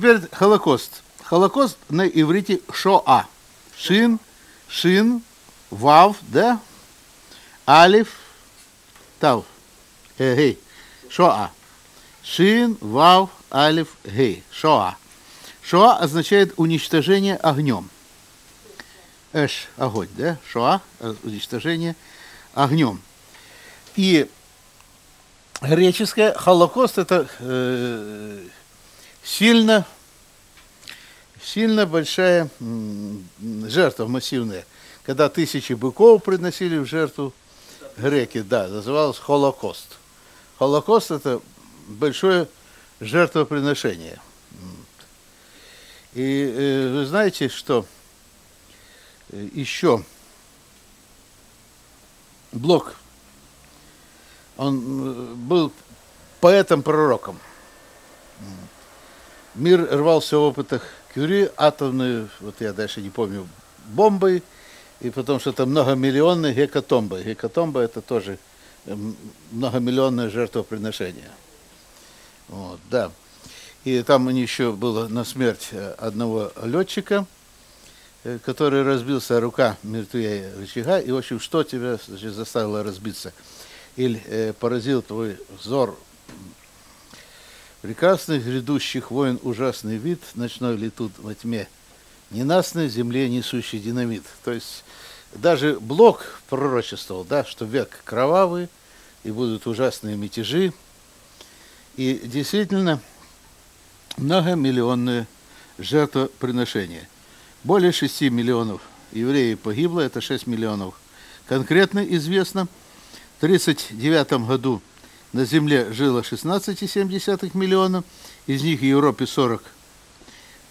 теперь Холокост. Холокост на иврите Шоа. Шин, Вав, да? Алиф, Тав. Гей. Шоа. Шин, Вав, Алиф, Гей. Шоа. Шоа означает уничтожение огнем. Эш, огонь, да? Шоа, уничтожение огнем. И греческое Холокост это сильно большая жертва массивная. Когда тысячи быков приносили в жертву греки, да, называлось Холокост. Холокост это большое жертвоприношение. И вы знаете, что еще Блок, он был поэтом-пророком. Мир рвался в опытах Кюри, атомную, вот я дальше не помню, бомбой, и потом что-то многомиллионной гекатомбой. Гекатомба это тоже многомиллионное жертвоприношение. Вот, да. И там у них еще было на смерть одного летчика, который разбился, рука мертвее рычага, и, в общем, что тебя, значит, заставило разбиться? Или поразил твой взор прекрасных грядущих войн ужасный вид, ночной летут во тьме, ненастной земле несущий динамит. То есть даже Блок пророчествовал, да, что век кровавый, и будут ужасные мятежи. И действительно, многомиллионные жертвоприношения. Более 6 миллионов евреев погибло, это 6 миллионов конкретно известно. В 1939 году на Земле жило 16,7 миллиона, из них в Европе 40%, к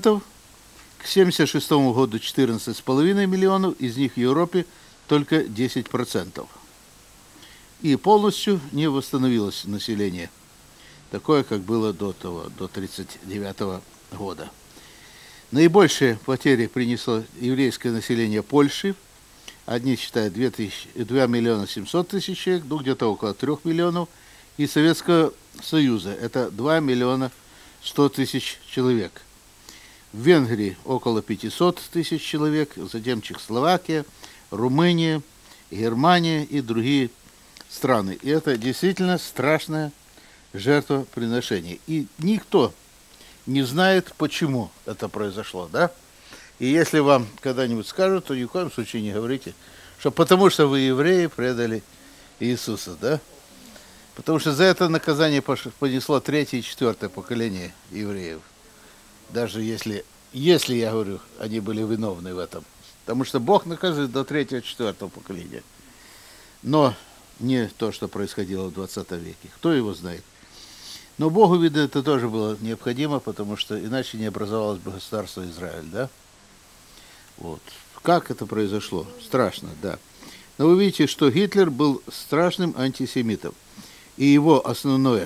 1976 году 14,5 миллионов, из них в Европе только 10%. И полностью не восстановилось население, такое, как было до 1939 года. Наибольшие потери принесло еврейское население Польши. Одни считают 2 миллиона 700 тысяч человек, ну где-то около 3 миллионов. И Советского Союза это 2 миллиона 100 тысяч человек. В Венгрии около 500 тысяч человек, затем Чехословакия, Румыния, Германия и другие страны. И это действительно страшное жертвоприношение. И никто не знает, почему это произошло, да? И если вам когда-нибудь скажут, то ни в коем случае не говорите, что потому что вы, евреи, предали Иисуса, да? Потому что за это наказание понесло 3-е и 4-е поколение евреев. Даже если, я говорю, они были виновны в этом. Потому что Бог наказывает до 3-го и 4-го поколения. Но не то, что происходило в 20 веке. Кто его знает? Но Богу, видно, это тоже было необходимо, потому что иначе не образовалось бы государство Израиль, да? Вот. Как это произошло? Страшно, да. Но вы видите, что Гитлер был страшным антисемитом. И его основная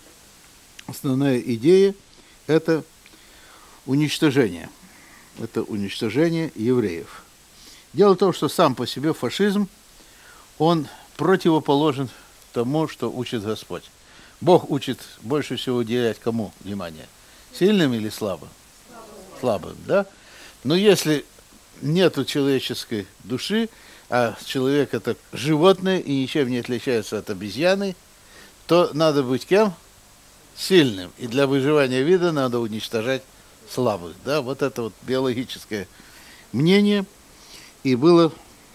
идея – это уничтожение. Это уничтожение евреев. Дело в том, что сам по себе фашизм, он противоположен тому, что учит Господь. Бог учит больше всего уделять кому внимание? Сильным или слабым? Слабым, да? Но если нету человеческой души, а человек это животное и ничем не отличается от обезьяны, то надо быть кем? Сильным. И для выживания вида надо уничтожать слабых. Да? Вот это вот биологическое мнение и было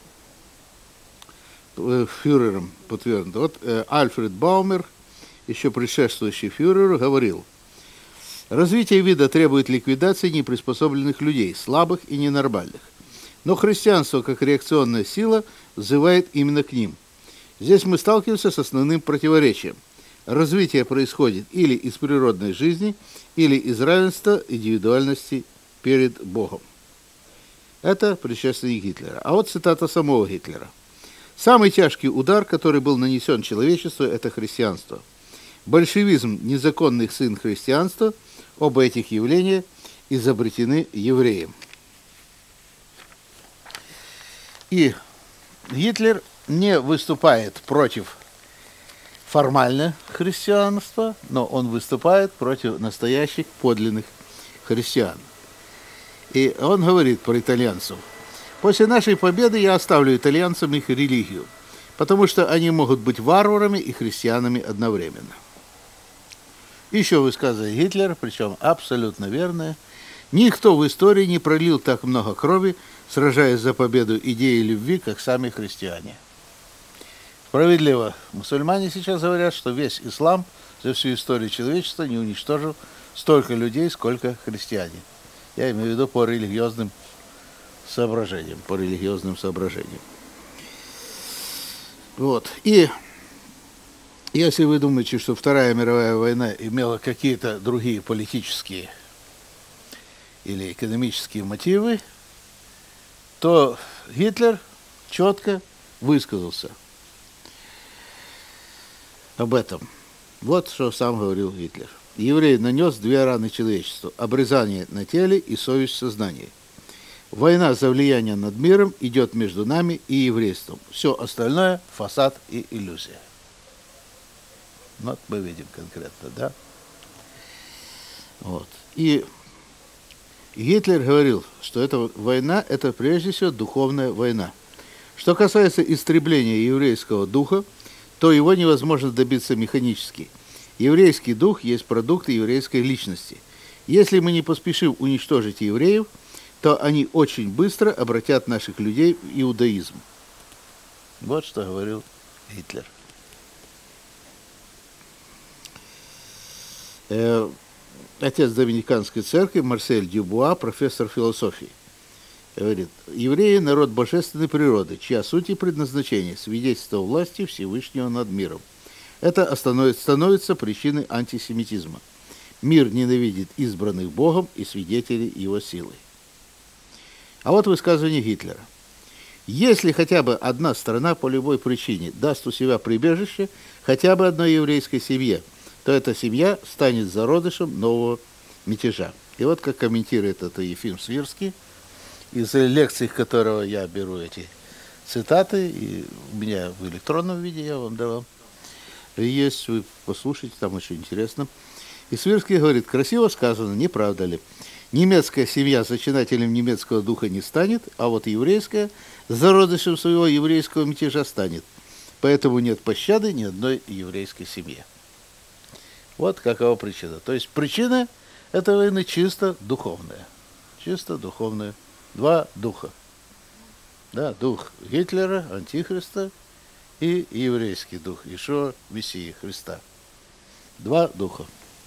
фюрером подтверждено. Вот Альфред Баумер, еще предшествующий фюреру, говорил: развитие вида требует ликвидации неприспособленных людей, слабых и ненормальных. Но христианство, как реакционная сила, взывает именно к ним. Здесь мы сталкиваемся с основным противоречием. Развитие происходит или из природной жизни, или из равенства индивидуальности перед Богом. Это предшественник Гитлера. А вот цитата самого Гитлера. «Самый тяжкий удар, который был нанесен человечеству, это христианство. Большевизм – незаконный сын христианства, оба этих явления изобретены евреем». И Гитлер не выступает против формально христианства, но он выступает против настоящих подлинных христиан. И он говорит про итальянцев: после нашей победы я оставлю итальянцам их религию, потому что они могут быть варварами и христианами одновременно. Еще высказывает Гитлер, причем абсолютно верное: никто в истории не пролил так много крови, сражаясь за победу идеи любви, как сами христиане. Справедливо. Мусульмане сейчас говорят, что весь ислам за всю историю человечества не уничтожил столько людей, сколько христиане. Я имею в виду по религиозным соображениям. Вот. И если вы думаете, что Вторая мировая война имела какие-то другие политические или экономические мотивы, то Гитлер четко высказался об этом. Вот что сам говорил Гитлер. Еврей нанес две раны человечеству: обрезание на теле и совесть в сознании. Война за влияние над миром идет между нами и еврейством. Все остальное – фасад и иллюзия. Вот мы видим конкретно, да? Вот. И Гитлер говорил, что эта война – это прежде всего духовная война. Что касается истребления еврейского духа, то его невозможно добиться механически. Еврейский дух есть продукт еврейской личности. Если мы не поспешим уничтожить евреев, то они очень быстро обратят наших людей в иудаизм. Вот что говорил Гитлер. Отец Доминиканской церкви Марсель Дюбуа, профессор философии, говорит: евреи – народ божественной природы, чья суть и предназначение – свидетельство власти Всевышнего над миром. Это становится причиной антисемитизма. Мир ненавидит избранных Богом и свидетелей его силы. А вот высказывание Гитлера. Если хотя бы одна страна по любой причине даст у себя прибежище хотя бы одной еврейской семье, то эта семья станет зародышем нового мятежа. И вот как комментирует это Ефим Свирский, из лекций которого я беру эти цитаты, и у меня в электронном виде я вам давал. Есть, вы послушайте, там очень интересно. И Свирский говорит: красиво сказано, не правда ли? Немецкая семья зачинателем немецкого духа не станет, а вот еврейская зародышем своего еврейского мятежа станет. Поэтому нет пощады ни одной еврейской семье. Вот какова причина. То есть причина этой войны чисто духовная. Чисто духовная. Два духа. Да, дух Гитлера, Антихриста, и еврейский дух Иешуа, Мессии, Христа. Два духа.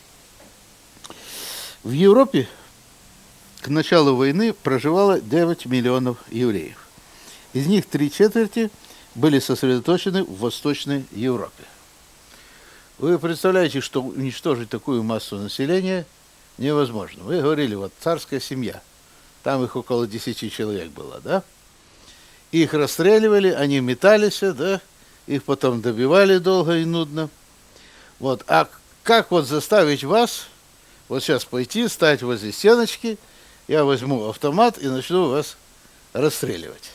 В Европе к началу войны проживало 9 миллионов евреев. Из них 3/4 были сосредоточены в Восточной Европе. Вы представляете, что уничтожить такую массу населения невозможно. Вы говорили, вот царская семья, там их около 10 человек было, да? Их расстреливали, они метались, да? Их потом добивали долго и нудно. Вот. А как вот заставить вас вот сейчас пойти, стать возле стеночки, я возьму автомат и начну вас расстреливать?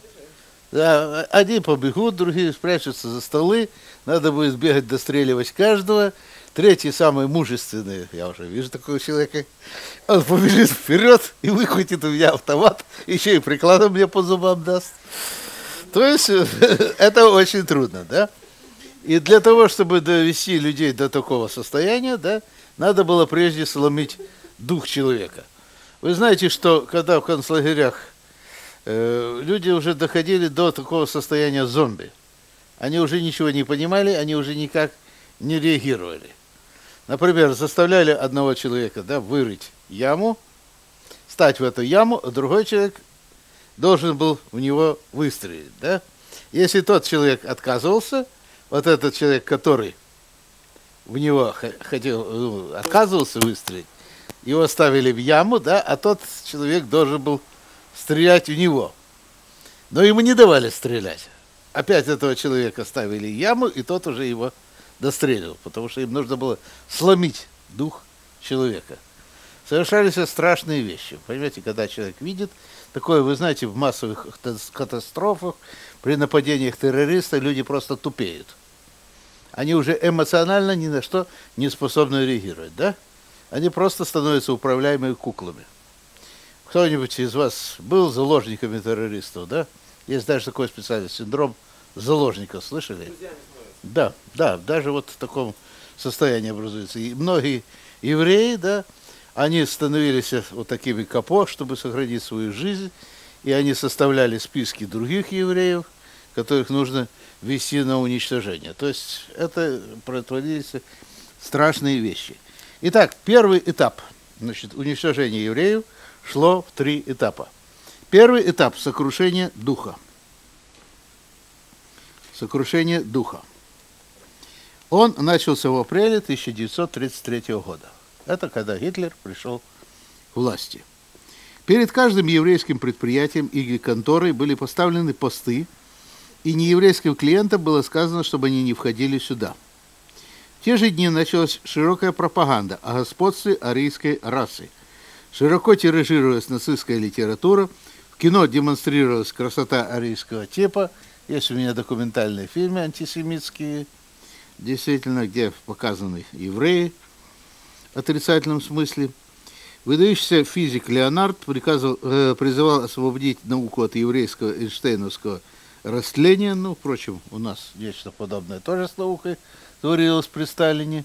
Да, одни побегут, другие спрячутся за столы, надо будет бегать, достреливать каждого. Третий, самый мужественный, я уже вижу такого человека, он побежит вперед и выхватит у меня автомат, еще и прикладом мне по зубам даст. То есть это очень трудно, да? И для того, чтобы довести людей до такого состояния, да, надо было прежде сломить дух человека. Вы знаете, что когда в концлагерях люди уже доходили до такого состояния зомби, они уже ничего не понимали, они уже никак не реагировали. Например, заставляли одного человека, да, вырыть яму, стать в эту яму, а другой человек должен был в него выстрелить, да? Если тот человек отказывался, вот этот человек, который в него отказывался выстрелить, его ставили в яму, да, а тот человек должен был стрелять в него. Но ему не давали стрелять. Опять этого человека ставили в яму, и тот уже его достреливал, потому что им нужно было сломить дух человека. Совершались страшные вещи. Понимаете, когда человек видит такое, вы знаете, в массовых катастрофах, при нападениях террористов люди просто тупеют. Они уже эмоционально ни на что не способны реагировать, да? они просто становятся управляемыми куклами. Кто-нибудь из вас был заложниками террористов, да? Есть даже такой специальный синдром заложника, слышали? Да, да, даже вот в таком состоянии образуется. И многие евреи, да, они становились вот такими капо, чтобы сохранить свою жизнь, и они составляли списки других евреев, которых нужно вести на уничтожение. То есть это протворились страшные вещи. Итак, первый этап, значит, уничтожения евреев шло в 3 этапа. Первый этап – сокрушение духа. Сокрушение духа. Он начался в апреле 1933 года. Это когда Гитлер пришел к власти. Перед каждым еврейским предприятием или конторой были поставлены посты, и нееврейским клиентам было сказано, чтобы они не входили сюда. В те же дни началась широкая пропаганда о господстве арийской расы. Широко тиражировалась нацистская литература, в кино демонстрировалась красота арийского типа. Есть у меня документальные фильмы антисемитские, действительно, где показаны евреи в отрицательном смысле. Выдающийся физик Леонард призывал освободить науку от еврейского эйнштейновского растления. Ну, впрочем, у нас нечто подобное тоже с наукой творилось при Сталине.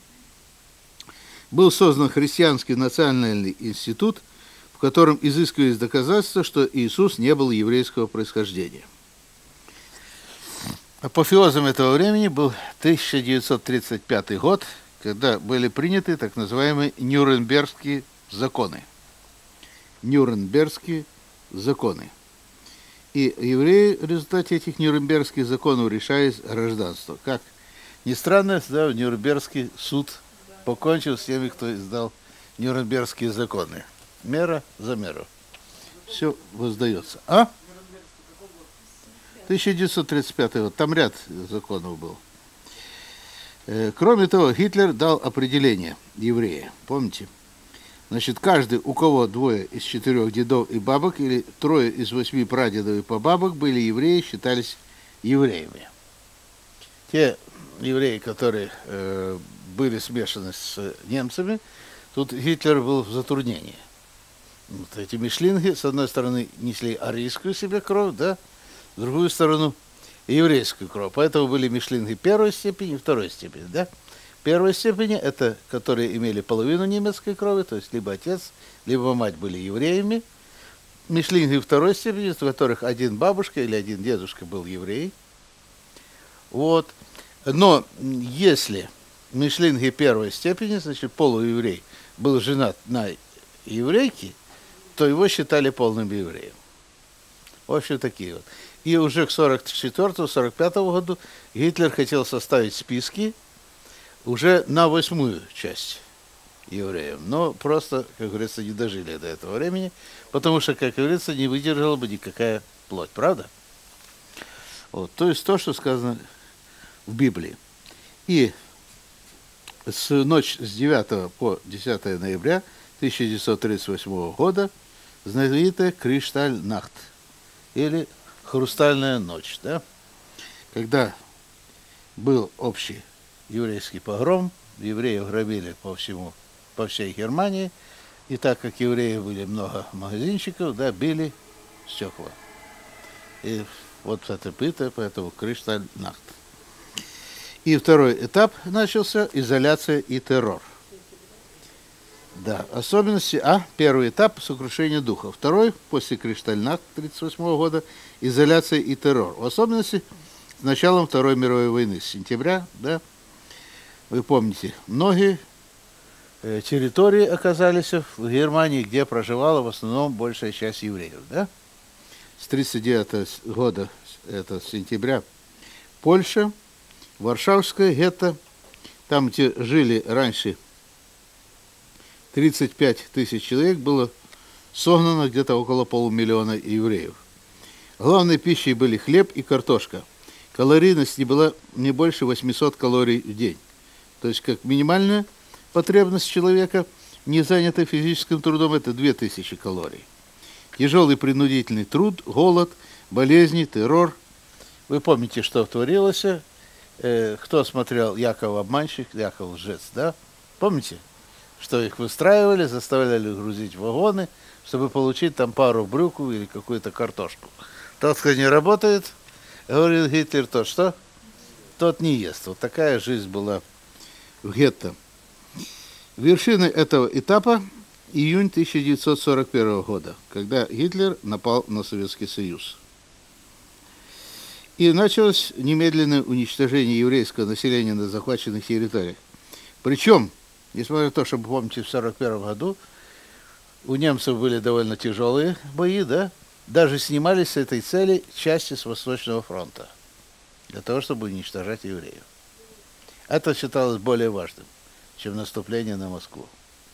Был создан Христианский национальный институт, в котором изыскивались доказательства, что Иисус не был еврейского происхождения. Апофеозом этого времени был 1935 год, когда были приняты так называемые Нюрнбергские законы. Нюрнбергские законы. И евреи в результате этих Нюрнбергских законов решались гражданство. Как ни странно, да, Нюрнбергский суд покончил с теми, кто издал Нюрнбергские законы. Мера за меру. Все воздается. 1935 год. Там ряд законов был. Кроме того, Гитлер дал определение еврея. Помните? Значит, каждый, у кого 2 из 4 дедов и бабок, или 3 из 8 прадедов и бабок были евреи, считались евреями. Те евреи, которые были смешаны с немцами, тут Гитлер был в затруднении. Вот эти мишлинги, с одной стороны, несли арийскую себе кровь, да, с другую сторону, еврейскую кровь. Поэтому были мишлинги 1 степени и 2 степени, да. 1 степени – это которые имели половину немецкой крови, то есть либо отец, либо мать были евреями. Мишлинги 2 степени, в которых один бабушка или один дедушка был еврей. Вот. Но если мишлинги 1 степени, значит, полуеврей, был женат на еврейке, то его считали полным евреем. В общем, такие вот. И уже к 1944-1945 году Гитлер хотел составить списки уже на 8-ю часть евреев. Но просто, как говорится, не дожили до этого времени, потому что, как говорится, не выдержала бы никакая плоть. Правда? Вот. То есть то, что сказано в Библии. И ночь с 9 по 10 ноября 1938 года знаменитая Кришталь-Нахт, или Хрустальная ночь, да? Когда был общий еврейский погром, евреев грабили по всей Германии, и так как евреев были много магазинчиков, да, били стекла. И вот это пыта, поэтому Кришталь-Нахт. И второй этап начался – изоляция и террор. Да, особенности. Первый этап – сокрушение духа. Второй, после Кришталь-Нахт 1938 года, изоляция и террор. В особенности с началом Второй мировой войны, с сентября, да, вы помните, многие территории оказались в Германии, где проживала в основном большая часть евреев, да. С 1939 года, это с сентября, Польша, Варшавское гетто, там, где жили раньше 35 тысяч человек, было согнано где-то около полумиллиона евреев. Главной пищей были хлеб и картошка. Калорийность не была не больше 800 калорий в день. То есть как минимальная потребность человека, не занятая физическим трудом, это 2000 калорий. Тяжелый принудительный труд, голод, болезни, террор. Вы помните, что творилось? Кто смотрел «Яков обманщик», «Яков лжец», да? Помните? что их выстраивали, заставляли грузить в вагоны, чтобы получить там пару брюк или какую-то картошку. Тот, кто не работает, говорит Гитлер, тот что? Тот не ест. Вот такая жизнь была в гетто. Вершиной этого этапа июнь 1941 года, когда Гитлер напал на Советский Союз. И началось немедленное уничтожение еврейского населения на захваченных территориях. Причем, несмотря на то, что, вы помните, в 1941 году у немцев были довольно тяжелые бои, да, даже снимались с этой цели части с Восточного фронта для того, чтобы уничтожать евреев. Это считалось более важным, чем наступление на Москву.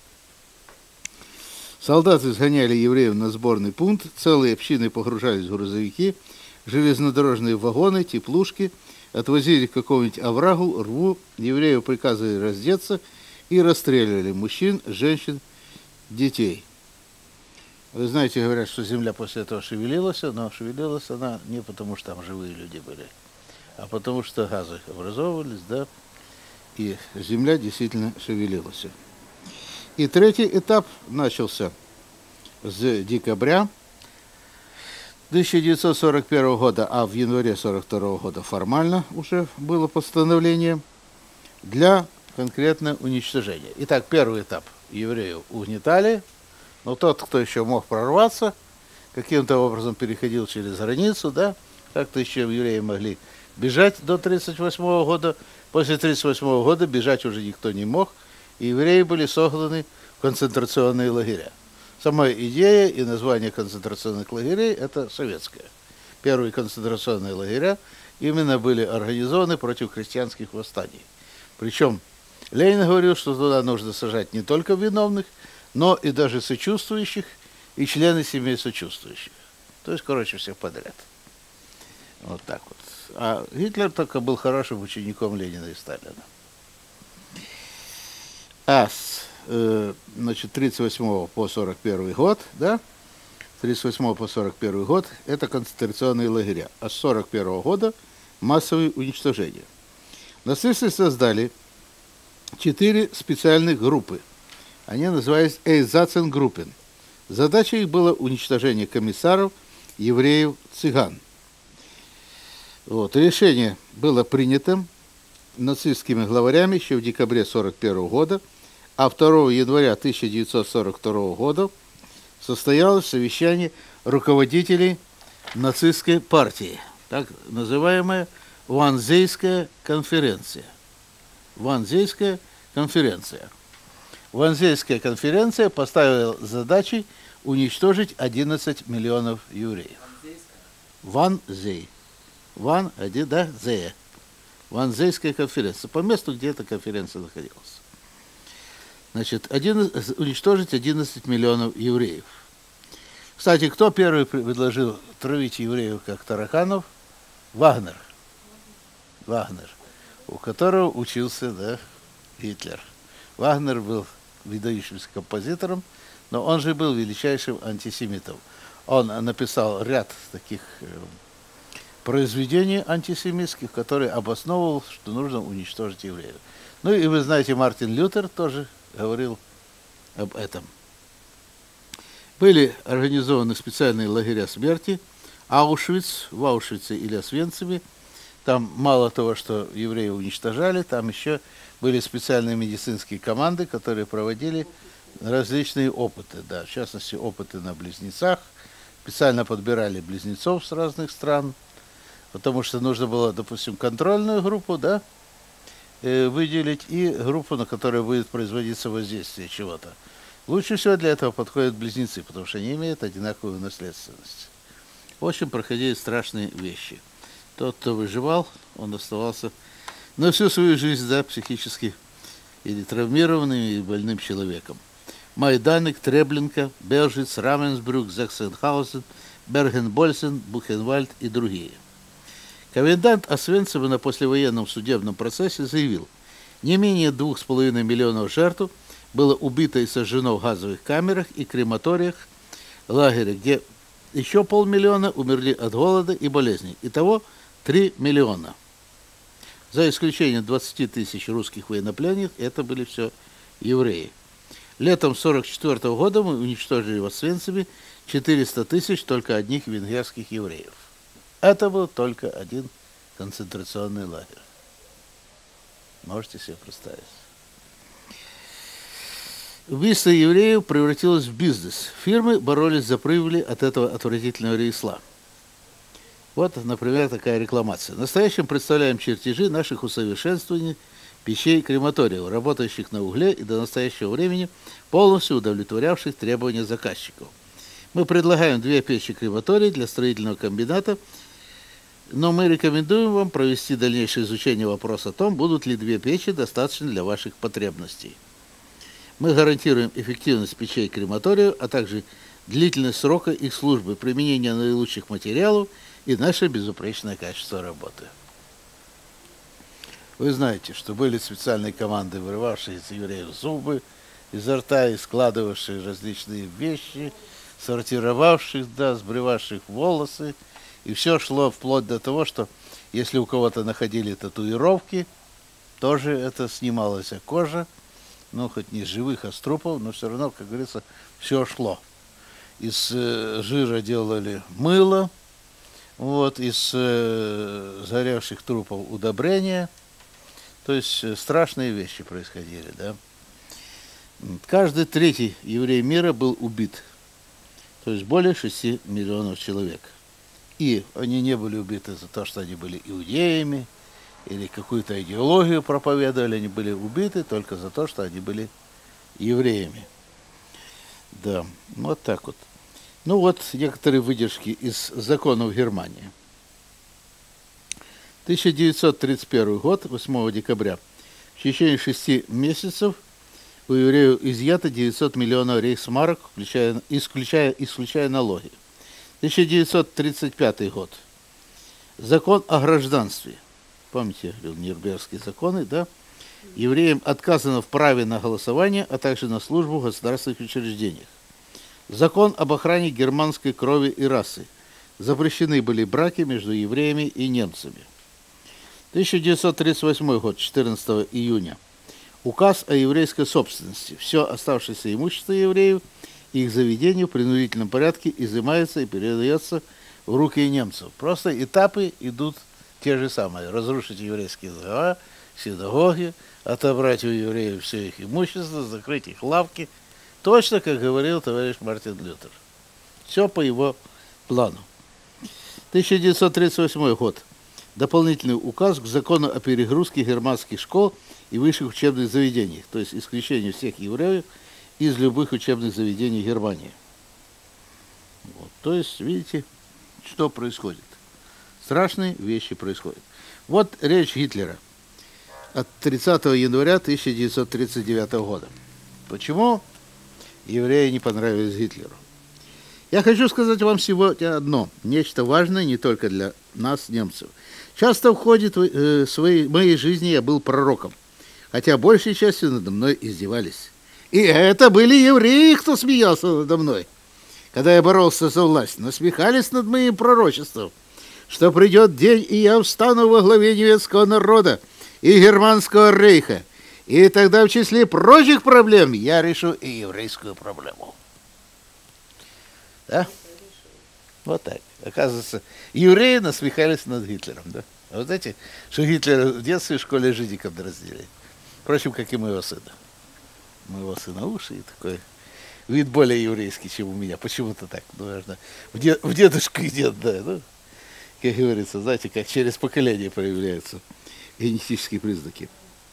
Солдаты сгоняли евреев на сборный пункт, целые общины погружались в грузовики, железнодорожные вагоны, теплушки, отвозили к какому-нибудь оврагу, рву, еврею приказывали раздеться и расстреливали мужчин, женщин, детей. Вы знаете, говорят, что земля после этого шевелилась, но шевелилась она не потому, что там живые люди были, а потому что газы образовывались, да, и земля действительно шевелилась. И третий этап начался с декабря 1941 года, а в январе 1942 года формально уже было постановление для конкретного уничтожения. Итак, первый этап евреев угнетали, но тот, кто еще мог прорваться, каким-то образом переходил через границу, да, как-то еще евреи могли бежать до 1938 года. После 1938 года бежать уже никто не мог, и евреи были согнаны в концентрационные лагеря. Сама идея и название концентрационных лагерей – это советское. Первые концентрационные лагеря именно были организованы против крестьянских восстаний. Причем Ленин говорил, что туда нужно сажать не только виновных, но и даже сочувствующих и члены семей сочувствующих. То есть, короче, всех подряд. Вот так вот. А Гитлер только был хорошим учеником Ленина и Сталина. Значит, 38 по 41 год, да? 38 по 41 год – это концентрационные лагеря. А с 41 года массовые уничтожения. Нацисты создали 4 специальных группы. Они назывались Эйзаценгруппен. Задача их была уничтожение комиссаров, евреев, цыган. Вот. Решение было принято нацистскими главарями еще в декабре 1941 года, а 2 января 1942 года состоялось совещание руководителей нацистской партии, так называемая Ванзейская конференция. Ванзейская конференция. Ванзейская конференция поставила задачей уничтожить 11 миллионов евреев. Ванзей. Ван, один, да, Зея. Ванзейская конференция. По месту, где эта конференция находилась. Значит, уничтожить 11 миллионов евреев. Кстати, кто первый предложил травить евреев как тараканов? Вагнер. Вагнер, у которого учился, да, Гитлер. Вагнер был выдающимся композитором, но он же был величайшим антисемитом. Он написал ряд таких произведений антисемитских, которые обосновывал, что нужно уничтожить евреев. Ну и вы знаете, Мартин Лютер тоже говорил об этом. Были организованы специальные лагеря смерти. Аушвиц, в Аушвице или Освенциме. Там мало того, что евреев уничтожали, там еще были специальные медицинские команды, которые проводили различные опыты. Да, в частности, опыты на близнецах. Специально подбирали близнецов с разных стран, потому что нужно было, допустим, контрольную группу, да, выделить и группу, на которой будет производиться воздействие чего-то. Лучше всего для этого подходят близнецы, потому что они имеют одинаковую наследственность. В общем, проходили страшные вещи. Тот, кто выживал, он оставался на всю свою жизнь, да, психически или травмированным, или больным человеком. Майданик, Треблинка, Бержиц, Раменсбрюк, Заксенхаузен, Берген-Больсен, Бухенвальд и другие. Комендант Освенцима на послевоенном судебном процессе заявил, не менее 2,5 миллионов жертв было убито и сожжено в газовых камерах и крематориях лагеря, где еще 500 000 умерли от голода и болезней. Итого 3 миллиона. За исключением 20 000 русских военнопленных, это были все евреи. Летом 1944 года мы уничтожили в Освенциме 400 тысяч только одних венгерских евреев. Это был только один концентрационный лагерь. Можете себе представить. Убийство евреев превратилось в бизнес. Фирмы боролись за прибыли от этого отвратительного ремесла. Вот, например, такая рекламация. Настоящим представляем чертежи наших усовершенствований печей крематориев, работающих на угле и до настоящего времени полностью удовлетворявших требования заказчиков. Мы предлагаем 2 печи крематорий для строительного комбината, но мы рекомендуем вам провести дальнейшее изучение вопроса о том, будут ли 2 печи достаточны для ваших потребностей. Мы гарантируем эффективность печей крематориев, а также длительность срока их службы, применение наилучших материалов и наше безупречное качество работы. Вы знаете, что были специальные команды, вырывавшие из евреев зубы изо рта и складывавшие различные вещи, сортировавших, сбривавших волосы. И все шло вплоть до того, что если у кого-то находили татуировки, тоже это снималась кожа, ну, хоть не с живых, а с трупов, но все равно, как говорится, все шло. Из жира делали мыло, вот, из сгоревших трупов удобрения. То есть страшные вещи происходили, да. Каждый 3-й еврей мира был убит. То есть более 6 миллионов человек. И они не были убиты за то, что они были иудеями или какую-то идеологию проповедовали. Они были убиты только за то, что они были евреями. Да, вот так вот. Ну вот некоторые выдержки из законов Германии. 1931 год, 8 декабря. В течение 6 месяцев у евреев изъято 900 миллионов рейхсмарок, исключая налоги. 1935 год. Закон о гражданстве. Помните, Нюрнбергские законы, да? Евреям отказано в праве на голосование, а также на службу в государственных учреждениях. Закон об охране германской крови и расы. Запрещены были браки между евреями и немцами. 1938 год, 14 июня. Указ о еврейской собственности. Все оставшееся имущество евреев и их заведения в принудительном порядке изымается и передается в руки немцев. Просто этапы идут те же самые. Разрушить еврейские синагоги, отобрать у евреев все их имущество, закрыть их лавки. Точно, как говорил товарищ Мартин Лютер. Все по его плану. 1938 год. Дополнительный указ к закону о перегрузке германских школ и высших учебных заведений, то есть исключению всех евреев из любых учебных заведений Германии. Вот. То есть, видите, что происходит. Страшные вещи происходят. Вот речь Гитлера от 30 января 1939 года. Почему евреи не понравились Гитлеру? Я хочу сказать вам сегодня одно, нечто важное не только для нас, немцев. Часто в ходе моей жизни я был пророком, хотя большей частью надо мной издевались. И это были евреи, кто смеялся надо мной, когда я боролся за власть, насмехались над моим пророчеством, что придет день, и я встану во главе немецкого народа и германского рейха, и тогда в числе прочих проблем я решу и еврейскую проблему. Да? Вот так. Оказывается, евреи насмехались над Гитлером, да? А вот знаете, что Гитлер в детстве в школе жидиков разделили. Впрочем, как и моего сына. Моего сына уши и такой вид более еврейский, чем у меня. Почему-то так. Ну, наверное, в дедушку идет, да. Ну, как говорится, знаете, как через поколение проявляются генетические признаки.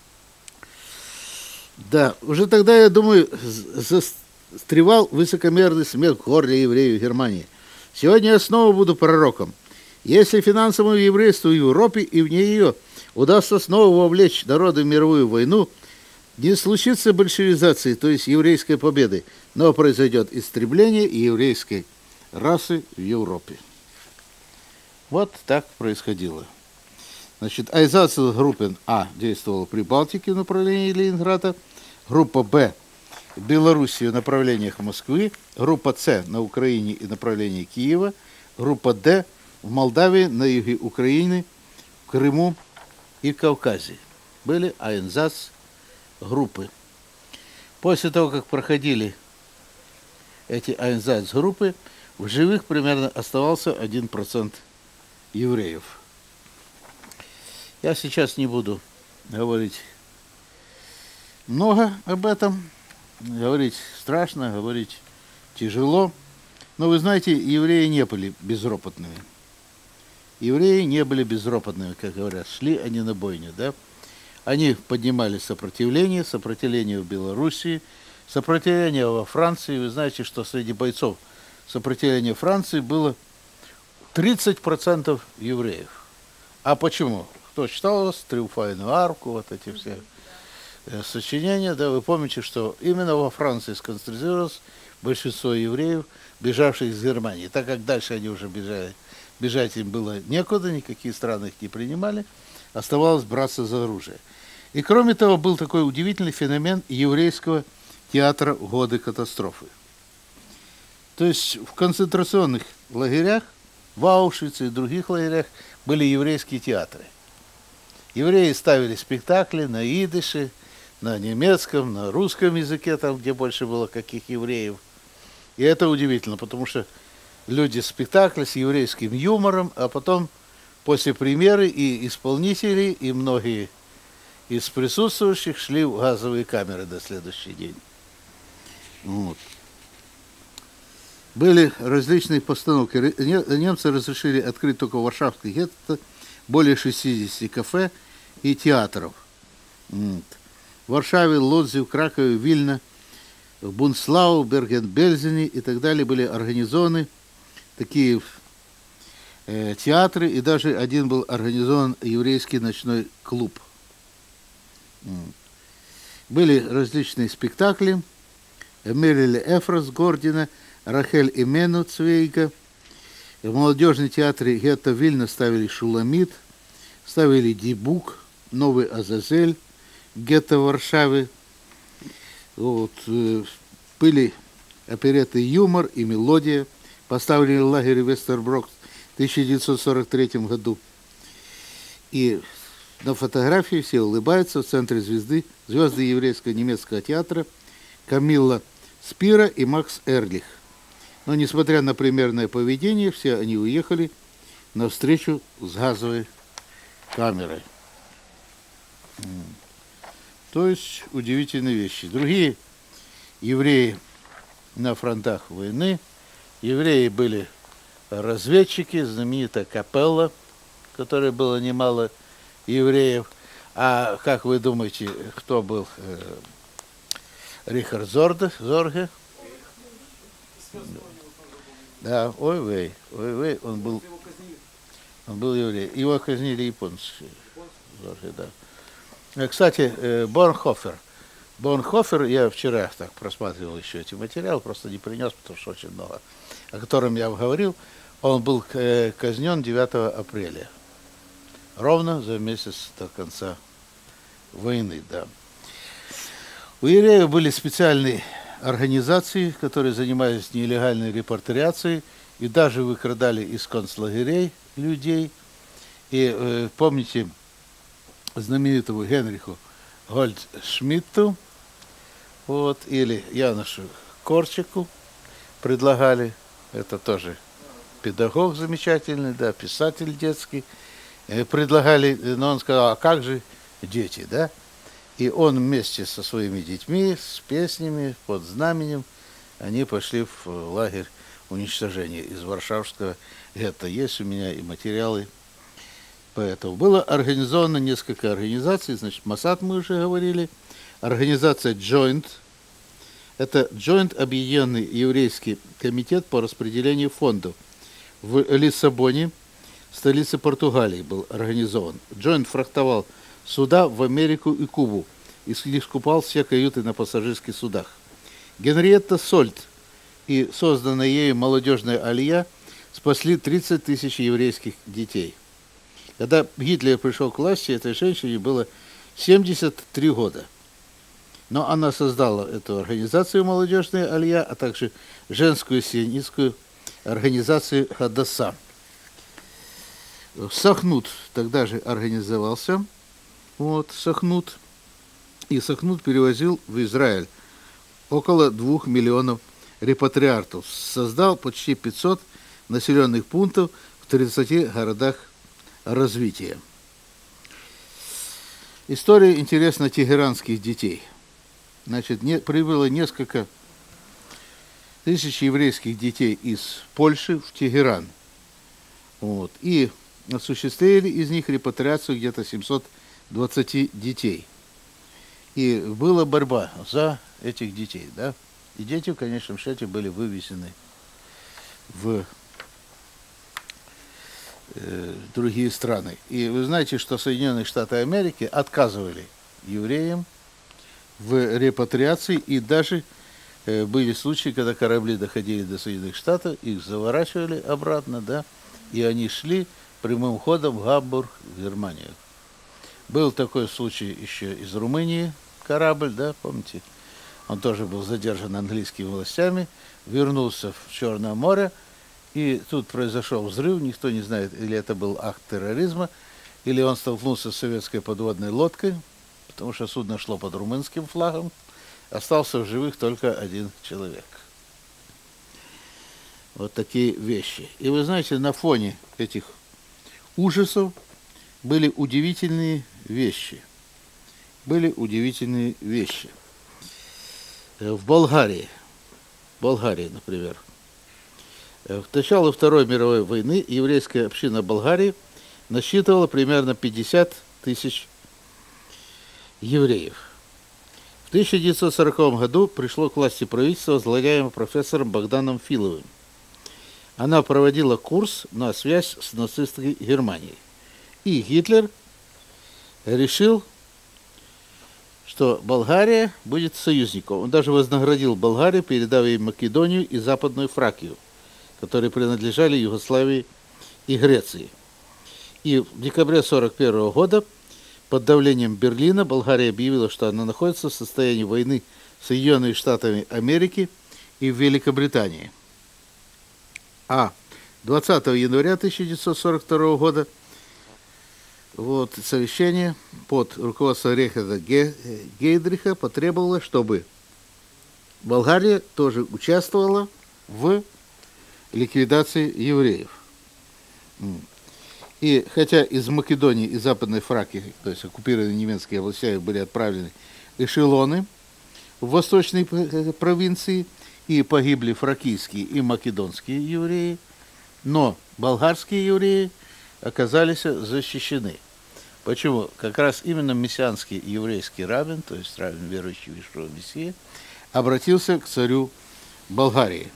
Да, уже тогда, я думаю, застревал высокомерный смех в горле евреев Германии. Сегодня я снова буду пророком. Если финансовому еврейству в Европе и вне ее удастся снова вовлечь народы в мировую войну, не случится большевизации, то есть еврейской победы, но произойдет истребление еврейской расы в Европе. Вот так происходило. Значит, Айзацель-группен А действовала при Балтике в направлении Ленинграда, группа Б в Белоруссии в направлениях Москвы, группа С на Украине и направлении Киева, группа Д в Молдавии, на юге Украины, в Крыму и Кавказе. Были Айнзац группы. После того, как проходили эти айнзайц-группы, в живых примерно оставался 1% евреев. Я сейчас не буду говорить много об этом. Говорить страшно, говорить тяжело. Но вы знаете, евреи не были безропотными. Евреи не были безропотными, как говорят. Шли они на бойню, да? Они поднимали сопротивление в Белоруссии, сопротивление во Франции. Вы знаете, что среди бойцов сопротивления Франции было 30% евреев. А почему? Кто читал «Триумфальную арку», вот эти все сочинения, да, вы помните, что именно во Франции сконцентрировалось большинство евреев, бежавших из Германии. Так как дальше они уже бежали, бежать им было некуда, никакие страны их не принимали, оставалось браться за оружие. И кроме того, был такой удивительный феномен еврейского театра в годы катастрофы. То есть в концентрационных лагерях, в Аушвице и других лагерях были еврейские театры. Евреи ставили спектакли на идише, на немецком, на русском языке, там, где больше было каких евреев. И это удивительно, потому что люди спектакли с еврейским юмором, а потом после премьеры и исполнители, и многие из присутствующих шли в газовые камеры до следующий день. Вот. Были различные постановки. Немцы разрешили открыть только в Варшавской гетто более 60 кафе и театров. Вот. В Варшаве, Лодзе, в Кракове, Вильно, в Бунслау, Берген-Бельзене и так далее были организованы такие театры, и даже один был организован еврейский ночной клуб. Были различные спектакли. Эмилия Эфрос Гордина, Рахель Имену Цвейга. В молодежном театре гетто Вильна ставили «Шуламит», ставили «Дибук», «Новый Азазель», гетто в Варшаве. Вот. Были опереты «Юмор» и «Мелодия», поставлены в лагере Вестерброк в 1943 году. И на фотографии все улыбаются, в центре звезды еврейского немецкого театра Камилла Спира и Макс Эрлих. Но, несмотря на примерное поведение, все они уехали на встречу с газовой камерой. То есть удивительные вещи. Другие евреи на фронтах войны. Евреи были разведчики, знаменитая Капелла, в которой было немало евреев. А как вы думаете, кто был Рихард Зорге? Да, ой-вей, он был еврей. Его казнили японцы. Зорге, да. Кстати, Бонхофер, я вчера так просматривал еще эти материалы, просто не принес, потому что очень много, о котором я говорил. Он был казнен 9 апреля, ровно за месяц до конца войны, да. У евреев были специальные организации, которые занимались нелегальной репатриацией и даже выкрадали из концлагерей людей. И помните знаменитого Генриху Гольдшмидту, вот, или Яношу Корчику предлагали, это тоже педагог замечательный, да, писатель детский, предлагали, но он сказал, а как же дети, да? И он вместе со своими детьми, с песнями, под знаменем, они пошли в лагерь уничтожения из Варшавского гетто. Есть у меня и материалы. Поэтому было организовано несколько организаций. Значит, Моссад мы уже говорили. Организация Joint. Это Joint, объединенный еврейский комитет по распределению фондов. В Лиссабоне, столице Португалии, был организован. Joint фрахтовал суда в Америку и Кубу и скупал все каюты на пассажирских судах. Генриетта Сольт и созданная ею молодежная алия спасли 30 тысяч еврейских детей. Когда Гитлер пришел к власти, этой женщине было 73 года. Но она создала эту организацию «Молодежная алия», а также женскую сионистскую организацию «Хадаса». Сахнут тогда же организовался. Вот, Сахнут. И Сахнут перевозил в Израиль около 2 миллионов репатриантов, создал почти 500 населенных пунктов в 30 городах развития. История интересна тегеранских детей. Значит, прибыло несколько тысяч еврейских детей из Польши в Тегеран. Вот, и осуществили из них репатриацию где-то 720 детей. И была борьба за этих детей, да. И дети в конечном счете были вывезены в другие страны. И вы знаете, что Соединенные Штаты Америки отказывали евреям в репатриации, и даже были случаи, когда корабли доходили до Соединенных Штатов, их заворачивали обратно, да, и они шли прямым ходом в Гамбург, в Германию. Был такой случай еще из Румынии, корабль, да, помните? Он тоже был задержан английскими властями, вернулся в Черное море, и тут произошел взрыв, никто не знает, или это был акт терроризма, или он столкнулся с советской подводной лодкой, потому что судно шло под румынским флагом, остался в живых только один человек. Вот такие вещи. И вы знаете, на фоне этих ужасов были удивительные вещи. В Болгарии, например, в начало Второй мировой войны еврейская община Болгарии насчитывала примерно 50 тысяч евреев. В 1940 году пришло к власти правительство, возглавляемое профессором Богданом Филовым. Она проводила курс на связь с нацистской Германией. И Гитлер решил, что Болгария будет союзником. Он даже вознаградил Болгарию, передав ей Македонию и Западную Фракию, которые принадлежали Югославии и Греции. И в декабре 1941 года под давлением Берлина Болгария объявила, что она находится в состоянии войны с Соединенными Штатами Америки и в Великобритании. А 20 января 1942 года совещание под руководством Рейхарда Гейдриха потребовало, чтобы Болгария тоже участвовала в ликвидации евреев. И хотя из Македонии и Западной Фракии, то есть оккупированные немецкие области, были отправлены эшелоны в восточные провинции, и погибли фракийские и македонские евреи, но болгарские евреи оказались защищены. Почему? Как раз именно мессианский еврейский раввин, то есть раввин, верующий в Иешуа Мессию, обратился к царю Болгарии.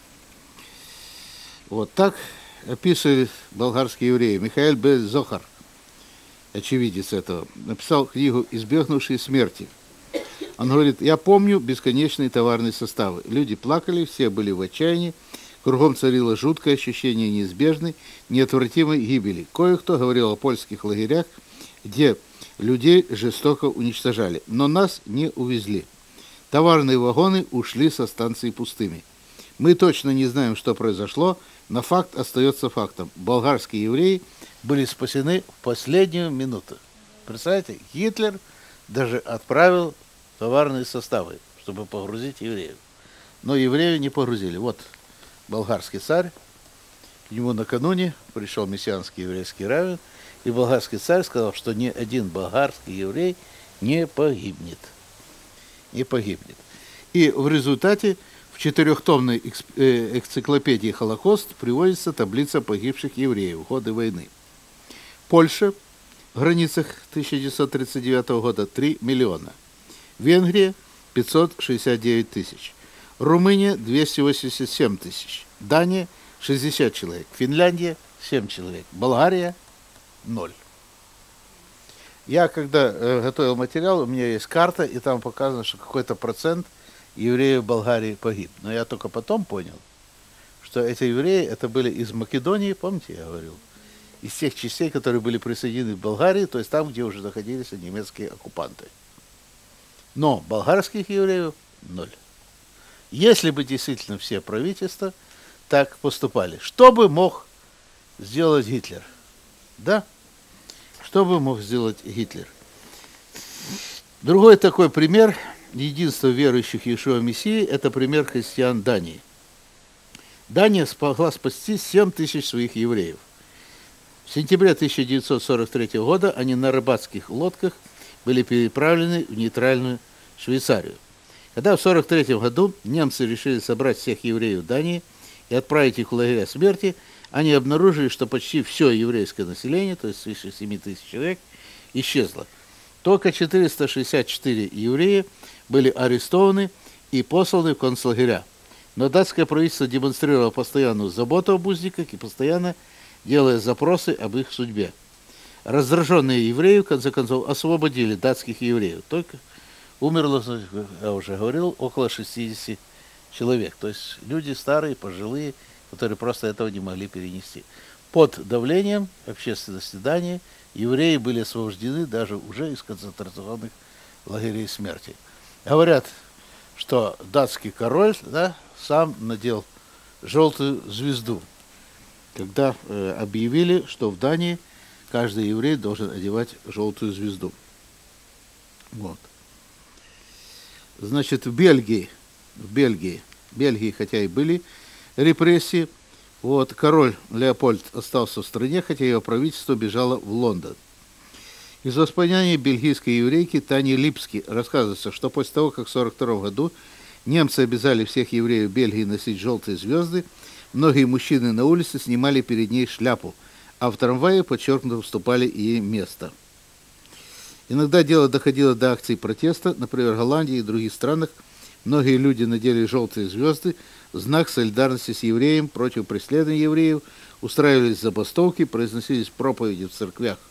Вот так описывали болгарские евреи. Михаил Б. Зохар, очевидец этого, написал книгу «Избегнувшие смерти». Он говорит: я помню бесконечные товарные составы. Люди плакали, все были в отчаянии, кругом царило жуткое ощущение неизбежной, неотвратимой гибели. Кое-кто говорил о польских лагерях, где людей жестоко уничтожали, но нас не увезли. Товарные вагоны ушли со станции пустыми. Мы точно не знаем, что произошло, но факт остается фактом. Болгарские евреи были спасены в последнюю минуту. Представляете, Гитлер даже отправил товарные составы, чтобы погрузить евреев. Но евреев не погрузили. Вот болгарский царь, к нему накануне пришел мессианский еврейский раввин, и болгарский царь сказал, что ни один болгарский еврей не погибнет. Не погибнет. И в результате в 4-томной энциклопедии «Холокост» приводится таблица погибших евреев в годы войны. Польша в границах 1939 года 3 миллиона. Венгрия 569 тысяч. Румыния 287 тысяч. Дания 60 человек. Финляндия 7 человек. Болгария 0. Я когда готовил материал, у меня есть карта, и там показано, что какой-то процент евреев в Болгарии погиб. Но я только потом понял, что эти евреи, это были из Македонии, помните, я говорил, из тех частей, которые были присоединены к Болгарии, то есть там, где уже находились немецкие оккупанты. Но болгарских евреев 0. Если бы действительно все правительства так поступали, что бы мог сделать Гитлер? Да? Что бы мог сделать Гитлер? Другой такой пример единства верующих в Иешуа Мессии – это пример христиан Дании. Дания смогла спасти 7 тысяч своих евреев. В сентябре 1943 года они на рыбацких лодках были переправлены в нейтральную Швейцарию. Когда в 1943 году немцы решили собрать всех евреев Дании и отправить их в лагеря смерти, они обнаружили, что почти все еврейское население, то есть свыше 7 тысяч человек, исчезло. Только 464 еврея были арестованы и посланы в концлагеря. Но датское правительство демонстрировало постоянную заботу об узниках и постоянно делая запросы об их судьбе. Раздраженные евреи, в конце концов, освободили датских евреев. Только умерло, я уже говорил, около 60 человек. То есть люди старые, пожилые, которые просто этого не могли перенести. Под давлением общественности Дании евреи были освобождены даже уже из концентрационных лагерей смерти. Говорят, что датский король, да, сам надел желтую звезду, когда объявили, что в Дании каждый еврей должен одевать желтую звезду. Вот. Значит, в Бельгии, хотя и были репрессии, вот, король Леопольд остался в стране, хотя его правительство бежало в Лондон. Из воспоминаний бельгийской еврейки Тани Липски рассказывается, что после того, как в 1942 году немцы обязали всех евреев Бельгии носить желтые звезды, многие мужчины на улице снимали перед ней шляпу, а в трамвае подчеркнуто уступали ей место. Иногда дело доходило до акций протеста, например, в Голландии и других странах. Многие люди надели желтые звезды в знак солидарности с евреем против преследования евреев, устраивались забастовки, произносились проповеди в церквях.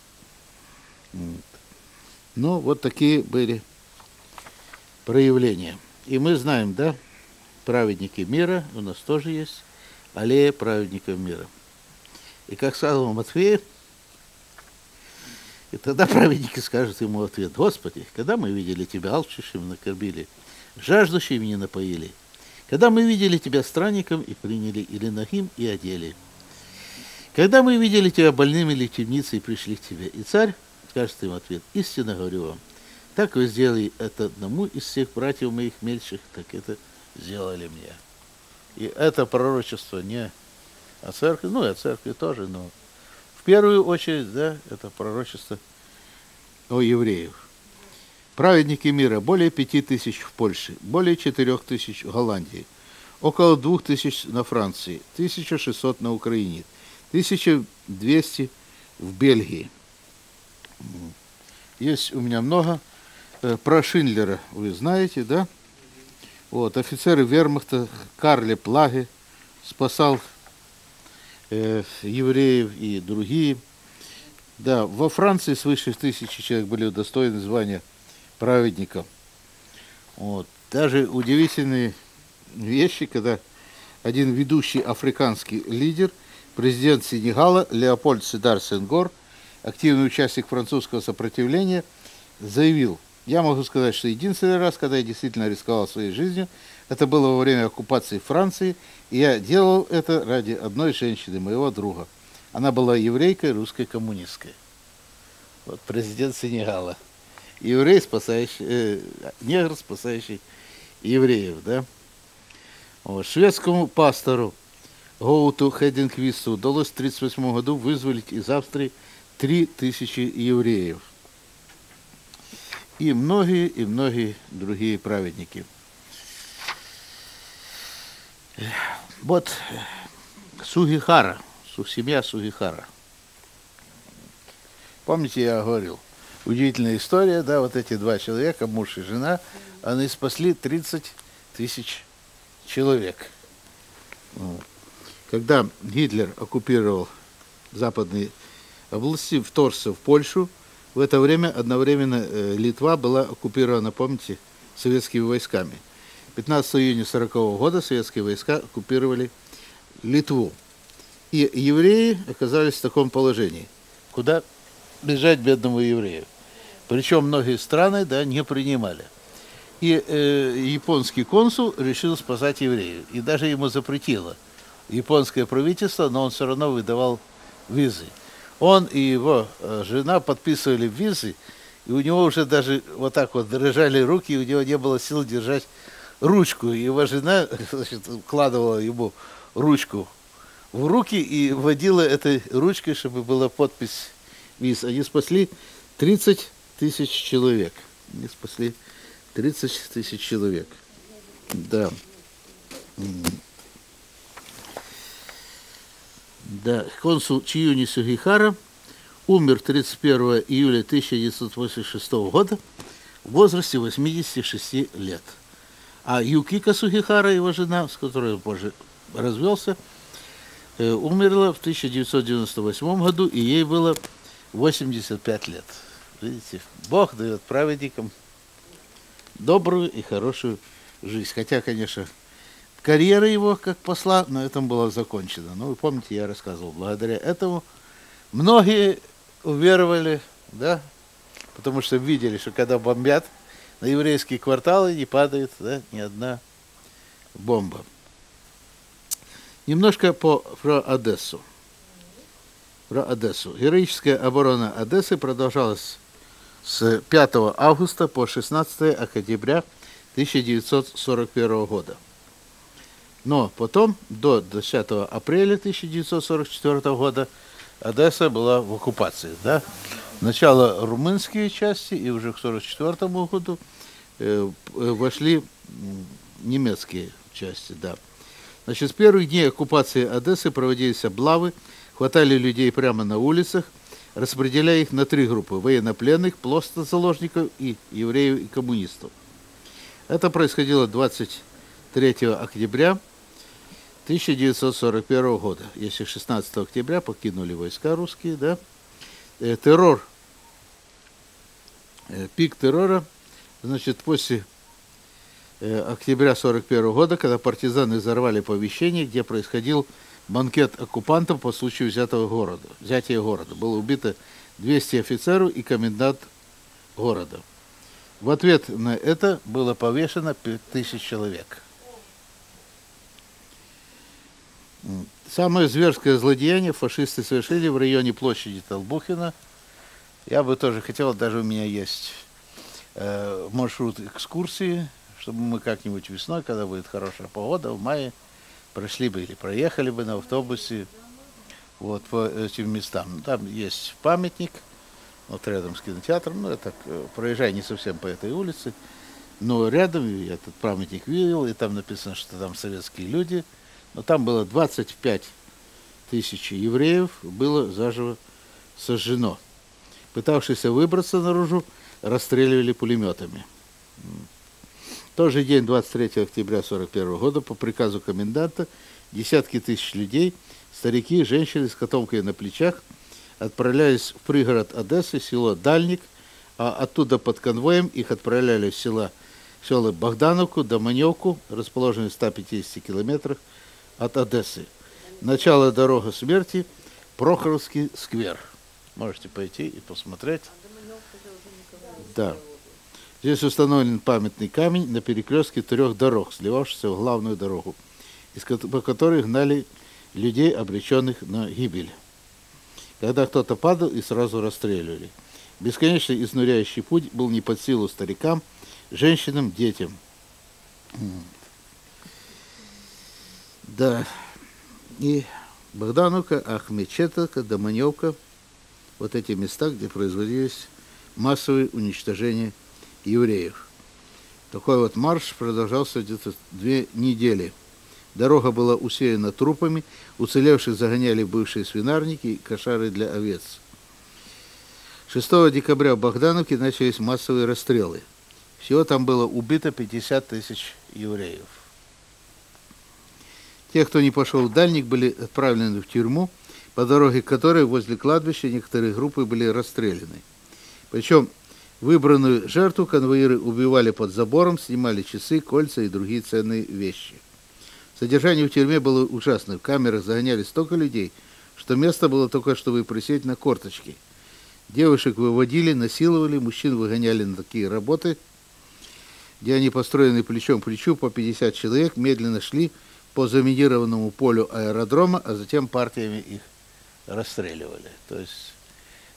Ну, вот такие были проявления. И мы знаем, да, праведники мира, у нас тоже есть аллея праведников мира. И как сказал Матфея, и тогда праведники скажут ему в ответ: Господи, когда мы видели Тебя алчущим, накормили, жаждущим не напоили, когда мы видели Тебя странником и приняли, или нагим и одели, когда мы видели Тебя больным или в темнице и пришли к Тебе. И царь скажет им в ответ: истинно говорю вам, так вы сделали это одному из всех братьев моих мельчших, так это сделали мне. И это пророчество не о церкви, ну и о церкви тоже, но в первую очередь, да, это пророчество о евреях. Праведники мира более 5000 в Польше, более 4000 в Голландии, около 2000 на Франции, 1600 на Украине, 1200 в Бельгии. Есть у меня много. Про Шиндлера вы знаете, да? Вот, офицеры вермахта Карле Плаге спасал евреев и другие. Да, во Франции свыше 1000 человек были удостоены звания праведников. Вот. Даже удивительные вещи, когда один ведущий африканский лидер, президент Сенегала Леопольд Седар Сенгор, активный участник французского сопротивления, заявил: я могу сказать, что единственный раз, когда я действительно рисковал своей жизнью, это было во время оккупации Франции, и я делал это ради одной женщины, моего друга. Она была еврейкой, русской коммунисткой. Вот президент Сенегала. Еврей, спасающий, негр, спасающий евреев, да? Вот. Шведскому пастору Гоуту Хединквисту удалось в 1938 году вызволить из Австрии 3000 евреев. И многие другие праведники. Вот Сугихара, семья Сугихара. Помните, я говорил, удивительная история, да, вот эти два человека, муж и жена, они спасли 30 тысяч человек. Когда Гитлер оккупировал западные области, вторгся в Польшу, в это время одновременно Литва была оккупирована, помните, советскими войсками. 15 июня 1940 года советские войска оккупировали Литву. И евреи оказались в таком положении. Куда бежать бедному еврею? Причем многие страны, да, не принимали. И японский консул решил спасать евреев. И даже ему запретило японское правительство, но он все равно выдавал визы. Он и его жена подписывали визы, и у него уже даже вот так вот дрожали руки, и у него не было сил держать ручку. И его жена, значит, вкладывала ему ручку в руки и водила этой ручкой, чтобы была подпись ВИЗ. Они спасли 30 тысяч человек. Они спасли 30 тысяч человек. Да. Да, консул Чиюни Сугихара умер 31 июля 1986 года в возрасте 86 лет. А Юкика Сугихара, его жена, с которой он позже развелся, умерла в 1998 году, и ей было 85 лет. Видите, Бог дает праведникам добрую и хорошую жизнь. Хотя, конечно, карьера его как посла на этом была закончена. Ну, вы помните, я рассказывал, благодаря этому многие уверовали, да, потому что видели, что когда бомбят, на еврейские кварталы не падает, да, ни одна бомба. Немножко про Одессу. Про Одессу. Героическая оборона Одессы продолжалась с 5 августа по 16 октября 1941 года. Но потом, до 10 апреля 1944 года, Одесса была в оккупации. Да? Сначала румынские части, и уже к 1944 году вошли немецкие части. Да. Значит, с первых дней оккупации Одессы проводились облавы, хватали людей прямо на улицах, распределяя их на 3 группы – военнопленных, просто заложников и евреев и коммунистов. Это происходило 23 октября 1941 года. Если 16 октября покинули войска русские, да, террор, пик террора, значит, после октября 1941 года, когда партизаны взорвали помещение, где происходил банкет оккупантов по случаю взятия города. Было убито 200 офицеров и комендант города. В ответ на это было повешено 5000 человек. Самое зверское злодеяние фашисты совершили в районе площади Толбухина. Я бы тоже хотел, даже у меня есть маршрут экскурсии, чтобы мы как-нибудь весной, когда будет хорошая погода, в мае, прошли бы или проехали бы на автобусе вот по этим местам. Там есть памятник, вот рядом с кинотеатром, ну, я так проезжаю не совсем по этой улице, но рядом я этот памятник видел, и там написано, что там советские люди, но там было 25 тысяч евреев, было заживо сожжено. Пытавшиеся выбраться наружу, расстреливали пулеметами. В тот же день, 23 октября 1941 года, по приказу коменданта, десятки тысяч людей, старики, женщины с котомкой на плечах, отправлялись в пригород Одессы, село Дальник, а оттуда под конвоем их отправляли в села Богдановку, Доманевку, расположенные в 150 километрах от Одессы. Начало дорога смерти – Прохоровский сквер. Можете пойти и посмотреть. Да. Здесь установлен памятный камень на перекрестке 3 дорог, сливавшихся в главную дорогу, по которой гнали людей, обреченных на гибель. Когда кто-то падал, и сразу расстреливали. Бесконечно изнуряющий путь был не под силу старикам, женщинам, детям. Да. И Богдановка, Ахмедчетовка, Доманевка. Вот эти места, где производились массовые уничтожения евреев. Такой вот марш продолжался где-то 2 недели. Дорога была усеяна трупами, уцелевших загоняли в бывшие свинарники и кошары для овец. 6 декабря в Богдановке начались массовые расстрелы. Всего там было убито 50 тысяч евреев. Те, кто не пошел в Дальник, были отправлены в тюрьму, по дороге к которой возле кладбища некоторые группы были расстреляны. Причем выбранную жертву конвоиры убивали под забором, снимали часы, кольца и другие ценные вещи. Содержание в тюрьме было ужасное. В камерах загоняли столько людей, что место было только, чтобы присесть на корточки. Девушек выводили, насиловали, мужчин выгоняли на такие работы, где они, построены плечом к плечу, по 50 человек, медленно шли по заминированному полю аэродрома, а затем партиями их расстреливали. То есть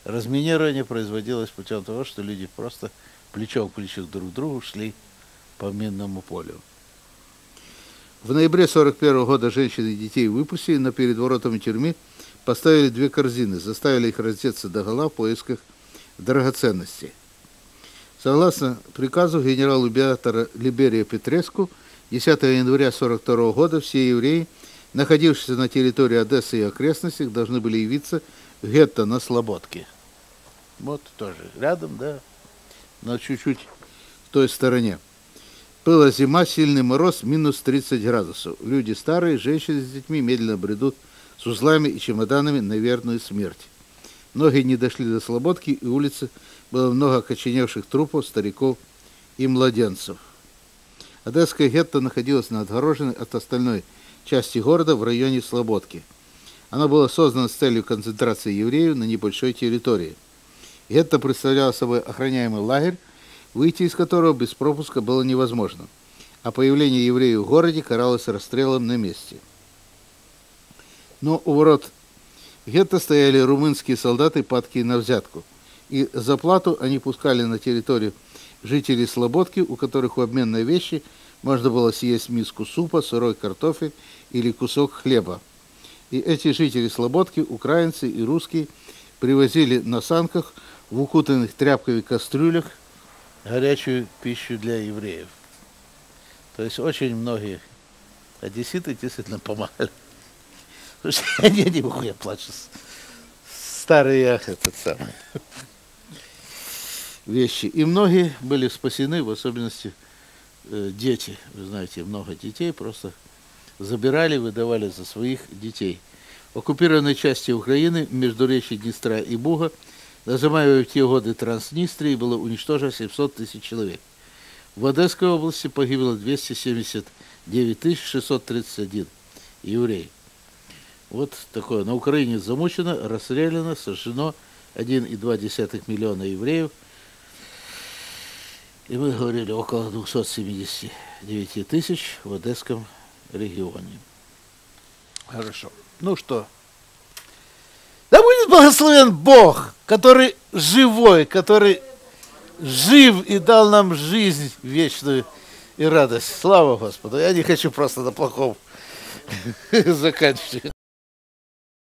Разминирование производилось путем того, что люди просто плечом к плечу друг к другу шли по минному полю. В ноябре 1941 года женщин и детей выпустили, но перед воротами тюрьмы поставили 2 корзины, заставили их раздеться догола в поисках драгоценностей. Согласно приказу генерал-губернатора Либерия Петреску, 10 января 1942 года все евреи, находившиеся на территории Одессы и окрестностях, должны были явиться в гетто на Слободке. Вот тоже рядом, да, но чуть-чуть в той стороне. Была зима, сильный мороз, минус 30 градусов. Люди старые, женщины с детьми медленно бредут с узлами и чемоданами на верную смерть. Многие не дошли до Слободки, и улицы было много окоченевших трупов, стариков и младенцев. Одесское гетто находилось на отгороженной от остальной части города в районе Слободки. Оно было создано с целью концентрации евреев на небольшой территории. Гетто представляло собой охраняемый лагерь, выйти из которого без пропуска было невозможно, а появление евреев в городе каралось расстрелом на месте. Но у ворот гетто стояли румынские солдаты, падкие на взятку, и за плату они пускали на территорию жителей Слободки, у которых в обмен на вещи можно было съесть миску супа, сырой картофель или кусок хлеба. И эти жители Слободки, украинцы и русские, привозили на санках в укутанных тряпками кастрюлях горячую пищу для евреев. То есть очень многие одесситы действительно помогали. Слушай, не могу, я плачу. Старые вещи. И многие были спасены, в особенности дети. Вы знаете, много детей просто забирали, выдавали за своих детей. В оккупированной части Украины, между речи Днестра и Буга, называемой в те годы Транснистрии, было уничтожено 700 тысяч человек. В Одесской области погибло 279 631 еврей. Вот такое. На Украине замучено, расстреляно, сожжено 1,2 миллиона евреев. И мы говорили, около 279 тысяч в Одесском регионе. Хорошо. Ну что? Да будет благословен Бог, который живой, который жив и дал нам жизнь вечную и радость. Слава Господу. Я не хочу просто на плохом заканчивать.